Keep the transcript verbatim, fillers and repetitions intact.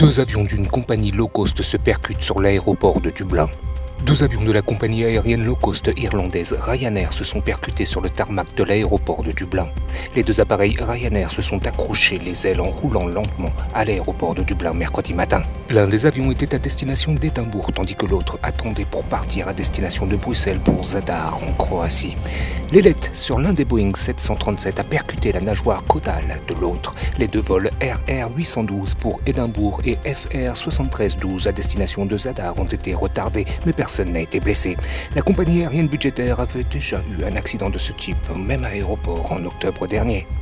Deux avions d'une compagnie low cost se percutent sur l'aéroport de Dublin. Deux avions de la compagnie aérienne low cost irlandaise Ryanair se sont percutés sur le tarmac de l'aéroport de Dublin. Les deux appareils Ryanair se sont accrochés les ailes en roulant lentement à l'aéroport de Dublin mercredi matin. L'un des avions était à destination d'Édimbourg tandis que l'autre attendait pour partir à destination de Bruxelles pour Zadar en Croatie. L'ailette sur l'un des Boeing sept cent trente-sept a percuté la nageoire caudale de l'autre. Les deux vols R R huit cent douze pour Édimbourg et F R soixante-treize douze à destination de Zadar ont été retardés, mais personne n'a été blessé. La compagnie aérienne budgétaire avait déjà eu un accident de ce type au même aéroport en octobre dernier.